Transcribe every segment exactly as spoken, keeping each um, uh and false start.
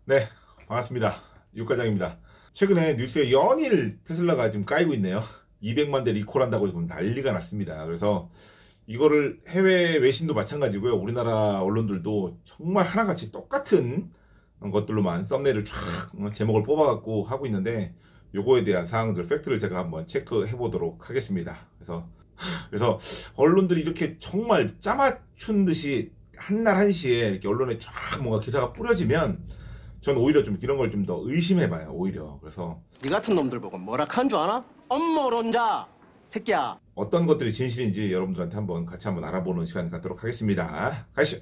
네, 반갑습니다. 유과장입니다. 최근에 뉴스에 연일 테슬라가 지금 까이고 있네요. 이백만 대 리콜한다고 지금 난리가 났습니다. 그래서 이거를 해외 외신도 마찬가지고요. 우리나라 언론들도 정말 하나같이 똑같은 것들로만 썸네일을 쫙 제목을 뽑아갖고 하고 있는데, 요거에 대한 사항들, 팩트를 제가 한번 체크해 보도록 하겠습니다. 그래서 그래서 언론들이 이렇게 정말 짜맞춘 듯이 한날 한시에 이렇게 언론에 쫙 뭔가 기사가 뿌려지면 전 오히려 좀 이런 걸 좀 더 의심해봐요. 오히려. 그래서 네 같은 놈들 보고 뭐라 한 줄 아나? 엄모론자 새끼야. 어떤 것들이 진실인지 여러분들한테 한번 같이 한번 알아보는 시간 갖도록 하겠습니다. 가시죠.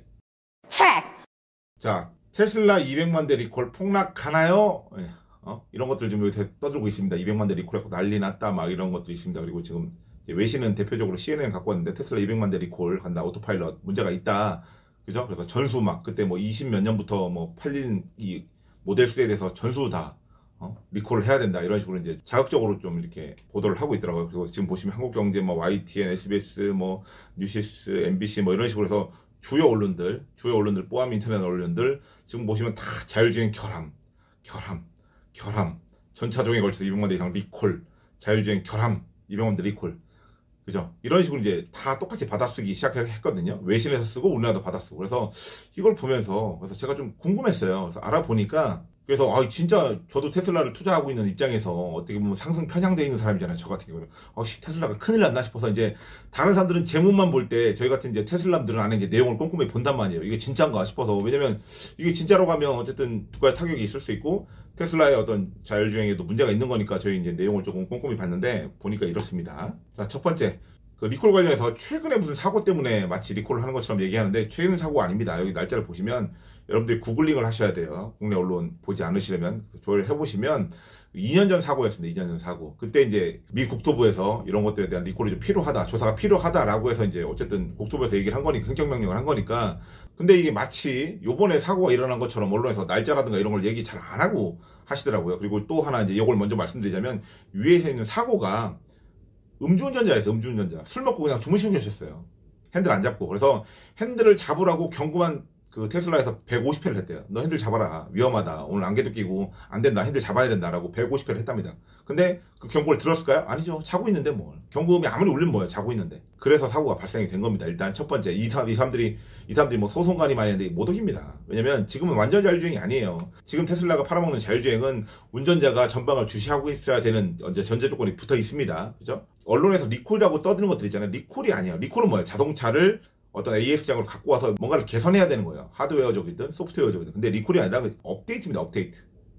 자, 테슬라 이백만 대 리콜 폭락하나요? 어? 이런 것들 좀 여기 떠들고 있습니다. 이백만 대 리콜 했고 난리 났다 막 이런 것도 있습니다. 그리고 지금 외신은 대표적으로 씨엔엔 갖고 왔는데 테슬라 이백만 대 리콜 간다, 오토파일럿 문제가 있다, 그죠? 그래서 전수 막 그때 뭐 이십 몇 년부터 뭐 팔린 이 모델 삼에 대해서 전수 다 어? 리콜을 해야 된다, 이런 식으로 이제 자극적으로 좀 이렇게 보도를 하고 있더라고요. 그리고 지금 보시면 한국경제, 뭐 와이티엔, 에스비에스, 뭐 뉴시스, 엠비씨 뭐 이런 식으로 해서 주요 언론들, 주요 언론들 포함 인터넷 언론들 지금 보시면 다 자율주행 결함, 결함, 결함, 전차종에 걸쳐서 이백만 대 이상 리콜, 자율주행 결함, 이백만 대 리콜, 그죠? 이런 식으로 이제 다 똑같이 받아쓰기 시작했거든요. 외신에서 쓰고 우리나라도 받아쓰고. 그래서 이걸 보면서 그래서 제가 좀 궁금했어요. 그래서 알아보니까, 그래서 아 진짜 저도 테슬라를 투자하고 있는 입장에서 어떻게 보면 상승 편향되어 있는 사람이잖아요. 저 같은 경우는 아 테슬라가 큰일 났나 싶어서, 이제 다른 사람들은 제목만 볼 때 저희 같은 이제 테슬라들은 안에 이제 내용을 꼼꼼히 본단 말이에요. 이게 진짜인가 싶어서. 왜냐면 이게 진짜로 가면 어쨌든 주가에 타격이 있을 수 있고 테슬라의 어떤 자율주행에도 문제가 있는 거니까 저희 이제 내용을 조금 꼼꼼히 봤는데 보니까 이렇습니다. 자, 첫 번째, 그 리콜 관련해서 최근에 무슨 사고 때문에 마치 리콜을 하는 것처럼 얘기하는데 최근 사고가 아닙니다. 여기 날짜를 보시면 여러분들이 구글링을 하셔야 돼요. 국내 언론 보지 않으시려면 조회를 해보시면 이 년 전 사고였습니다. 이 년 전 사고. 그때 이제 미 국토부에서 이런 것들에 대한 리콜이 좀 필요하다, 조사가 필요하다라고 해서 이제 어쨌든 국토부에서 얘기를 한 거니까, 행정명령을 한 거니까. 근데 이게 마치 요번에 사고가 일어난 것처럼 언론에서 날짜라든가 이런 걸 얘기 잘 안 하고 하시더라고요. 그리고 또 하나 이제 이걸 먼저 말씀드리자면, 위에서 있는 사고가 음주운전자였어요. 음주운전자. 술 먹고 그냥 주무시고 계셨어요. 핸들 안 잡고. 그래서 핸들을 잡으라고 경고만 그 테슬라에서 백오십 회를 했대요. 너 핸들 잡아라, 위험하다, 오늘 안개도 끼고 안 된다, 핸들 잡아야 된다라고 백오십 회를 했답니다. 근데 그 경고를 들었을까요? 아니죠. 자고 있는데 뭘. 경고음이 아무리 울리면 뭐예요. 자고 있는데. 그래서 사고가 발생이 된 겁니다. 일단 첫 번째, 이, 사, 이 사람들이 이 사람들이 뭐 소송관이 많이 했는데 못 이깁니다. 왜냐면 지금은 완전 자율주행이 아니에요. 지금 테슬라가 팔아먹는 자율주행은 운전자가 전방을 주시하고 있어야 되는 이제 전제 조건이 붙어 있습니다. 그죠? 언론에서 리콜이라고 떠드는 것들 있잖아요. 리콜이 아니에요. 리콜은 뭐예요? 자동차를 어떤 에이에스장으로 갖고 와서 뭔가를 개선해야 되는 거예요. 하드웨어적이든 소프트웨어적이든. 근데 리콜이 아니라 업데이트입니다. 업데이트.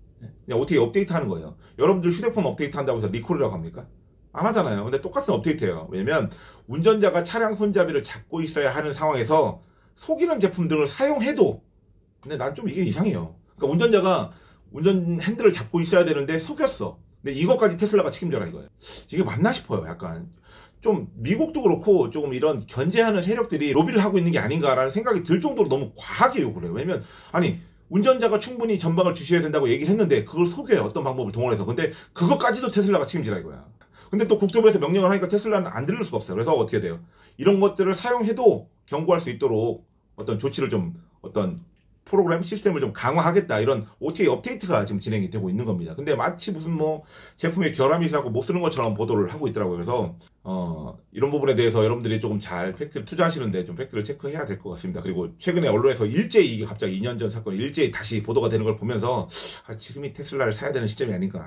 그냥 어떻게 업데이트 하는 거예요. 여러분들 휴대폰 업데이트 한다고 해서 리콜이라고 합니까? 안 하잖아요. 근데 똑같은 업데이트예요. 왜냐면 운전자가 차량 손잡이를 잡고 있어야 하는 상황에서 속이는 제품 등을 사용해도, 근데 난 좀 이게 이상해요. 그러니까 운전자가 운전 핸들을 잡고 있어야 되는데 속였어. 근데 이것까지 테슬라가 책임져라 이거예요. 이게 맞나 싶어요. 약간 좀 미국도 그렇고 조금 이런 견제하는 세력들이 로비를 하고 있는 게 아닌가라는 생각이 들 정도로 너무 과하게 요구를 해요. 왜냐면 아니 운전자가 충분히 전방을 주시해야 된다고 얘기를 했는데 그걸 속여요. 어떤 방법을 동원해서. 근데 그것까지도 테슬라가 책임지라 이거야. 근데 또 국토부에서 명령을 하니까 테슬라는 안 들을 수가 없어요. 그래서 어떻게 돼요? 이런 것들을 사용해도 경고할 수 있도록 어떤 조치를 좀, 어떤 프로그램 시스템을 좀 강화하겠다, 이런 오티에이 업데이트가 지금 진행이 되고 있는 겁니다. 근데 마치 무슨 뭐 제품에 결함이 있어서 못 쓰는 것처럼 보도를 하고 있더라고요. 그래서 어 이런 부분에 대해서 여러분들이 조금 잘 팩트를 투자하시는데 좀 팩트를 체크해야 될 것 같습니다. 그리고 최근에 언론에서 일제히 이게 갑자기 이 년 전 사건이 일제히 다시 보도가 되는 걸 보면서 아, 지금이 테슬라를 사야 되는 시점이 아닌가.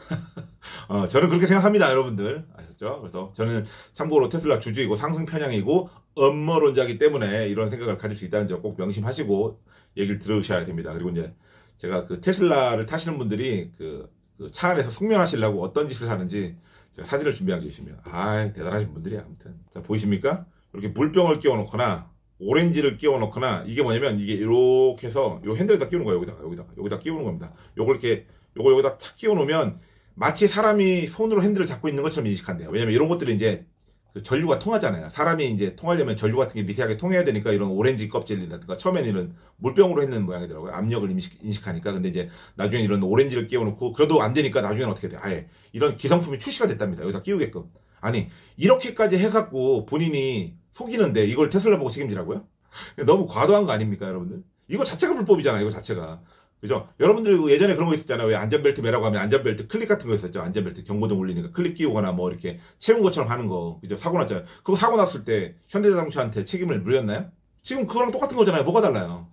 어, 저는 그렇게 생각합니다. 여러분들 아셨죠? 그래서 저는 참고로 테슬라 주주이고 상승 편향이고 음모론자이기 때문에 이런 생각을 가질 수 있다는 점 꼭 명심하시고 얘기를 들으셔야 됩니다. 그리고 이제 제가 그 테슬라를 타시는 분들이 그, 그 차 안에서 숙면하시려고 어떤 짓을 하는지 제가 사진을 준비한 게 있습니다. 아, 대단하신 분들이야. 아무튼 자, 보이십니까? 이렇게 물병을 끼워 놓거나 오렌지를 끼워 놓거나, 이게 뭐냐면 이게 이렇게 해서 요 핸들에다 끼우는 거예요. 여기다가 여기다가 여기다 끼우는 겁니다. 요걸 이렇게 요걸 여기다 탁 끼워 놓으면 마치 사람이 손으로 핸들을 잡고 있는 것처럼 인식한대요. 왜냐면 이런 것들이 이제 그 전류가 통하잖아요. 사람이 이제 통하려면 전류 같은 게 미세하게 통해야 되니까 이런 오렌지 껍질이라든가, 처음에는 이런 물병으로 했는 모양이더라고요. 압력을 인식, 인식하니까. 근데 이제 나중에 이런 오렌지를 끼워놓고, 그래도 안 되니까 나중에는 어떻게 돼요? 아예 이런 기성품이 출시가 됐답니다. 여기다 끼우게끔. 아니, 이렇게까지 해갖고 본인이 속이는데 이걸 테슬라 보고 책임지라고요? 너무 과도한 거 아닙니까, 여러분들? 이거 자체가 불법이잖아요, 이거 자체가. 그죠? 여러분들 예전에 그런 거 있었잖아요. 왜 안전벨트 매라고 하면 안전벨트 클립 같은 거 있었죠. 안전벨트 경고등 울리니까 클립 끼우거나 뭐 이렇게 채운 것처럼 하는 거. 그죠? 사고 났잖아요. 그거 사고 났을 때 현대자동차한테 책임을 물렸나요? 지금 그거랑 똑같은 거잖아요. 뭐가 달라요?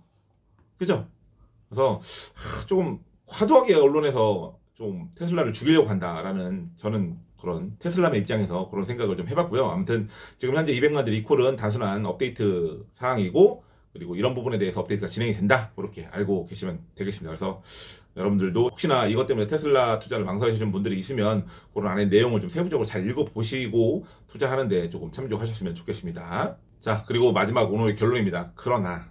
그죠? 그래서 조금 과도하게 언론에서 좀 테슬라를 죽이려고 한다라는 저는 그런 테슬라의 입장에서 그런 생각을 좀 해봤고요. 아무튼 지금 현재 이백만 대 리콜은 단순한 업데이트 사항이고 그리고 이런 부분에 대해서 업데이트가 진행이 된다. 그렇게 알고 계시면 되겠습니다. 그래서 여러분들도 혹시나 이것 때문에 테슬라 투자를 망설이시는 분들이 있으면 그런 안에 내용을 좀 세부적으로 잘 읽어보시고 투자하는데 조금 참조하셨으면 좋겠습니다. 자, 그리고 마지막 오늘의 결론입니다. 그러나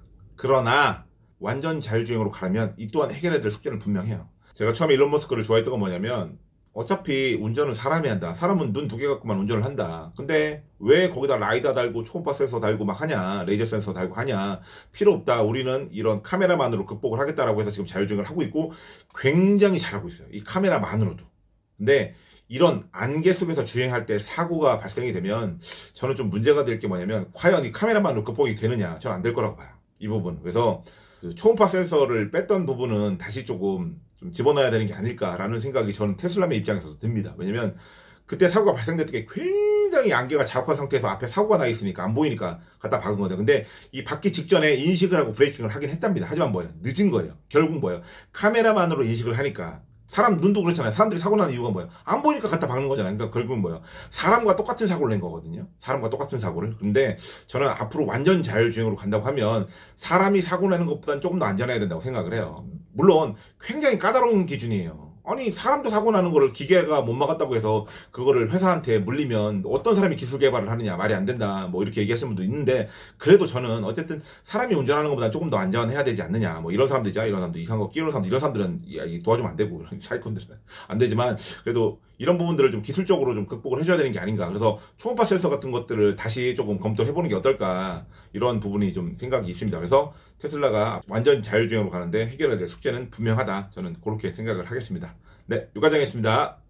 그러나 완전 자율주행으로 가려면 이 또한 해결해야 될 숙제는 분명해요. 제가 처음에 일론 머스크를 좋아했던 건 뭐냐면 어차피 운전은 사람이 한다. 사람은 눈 두 개 갖고만 운전을 한다. 근데 왜 거기다 라이다 달고 초음파 센서 달고 막 하냐, 레이저 센서 달고 하냐, 필요 없다. 우리는 이런 카메라만으로 극복을 하겠다라고 해서 지금 자율주행을 하고 있고 굉장히 잘하고 있어요. 이 카메라만으로도. 근데 이런 안개 속에서 주행할 때 사고가 발생이 되면 저는 좀 문제가 될 게 뭐냐면 과연 이 카메라만으로 극복이 되느냐. 저는 안 될 거라고 봐요. 이 부분. 그래서 그 초음파 센서를 뺐던 부분은 다시 조금 좀 집어넣어야 되는 게 아닐까라는 생각이 저는 테슬라의 입장에서도 듭니다. 왜냐면 그때 사고가 발생됐던 게 굉장히 안개가 자욱한 상태에서 앞에 사고가 나 있으니까 안 보이니까 갖다 박은 거예요. 근데 이 박기 직전에 인식을 하고 브레이킹을 하긴 했답니다. 하지만 뭐예요? 늦은 거예요. 결국 뭐예요? 카메라만으로 인식을 하니까 사람 눈도 그렇잖아요. 사람들이 사고 나는 이유가 뭐예요? 안 보이니까 갖다 박는 거잖아요. 그러니까 결국은 뭐예요? 사람과 똑같은 사고를 낸 거거든요. 사람과 똑같은 사고를. 근데 저는 앞으로 완전 자율주행으로 간다고 하면 사람이 사고 내는 것보다는 조금 더 안전해야 된다고 생각을 해요. 물론 굉장히 까다로운 기준이에요. 아니 사람도 사고 나는 거를 기계가 못 막았다고 해서 그거를 회사한테 물리면 어떤 사람이 기술 개발을 하느냐, 말이 안 된다 뭐 이렇게 얘기하시는 분도 있는데, 그래도 저는 어쨌든 사람이 운전하는 것보다 조금 더 안전해야 되지 않느냐, 뭐 이런 사람들 있잖아. 이런 사람들, 이상한 거 끼우는 사람들, 이런 사람들은 도와주면 안 되고 사기꾼들은 안 되지만 그래도 이런 부분들을 좀 기술적으로 좀 극복을 해줘야 되는 게 아닌가. 그래서 초음파 센서 같은 것들을 다시 조금 검토해보는 게 어떨까, 이런 부분이 좀 생각이 있습니다. 그래서 테슬라가 완전 자율주행으로 가는데 해결해야 될 숙제는 분명하다. 저는 그렇게 생각을 하겠습니다. 네, 유과장이었습니다.